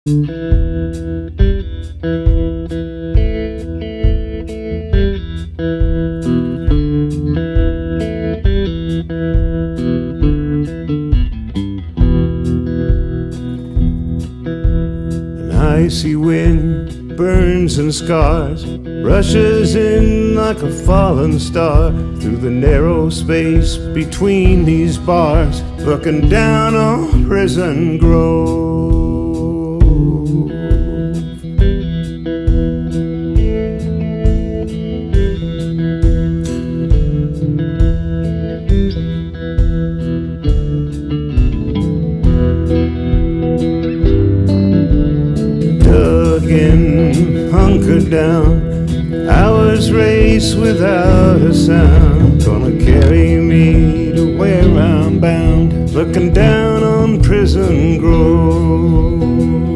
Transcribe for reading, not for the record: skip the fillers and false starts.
An icy wind burns and scars, rushes in like a fallen star through the narrow space between these bars, looking down on Prison Grove. Hunkered down, hours race without a sound, gonna carry me to where I'm bound, looking down on Prison Grove.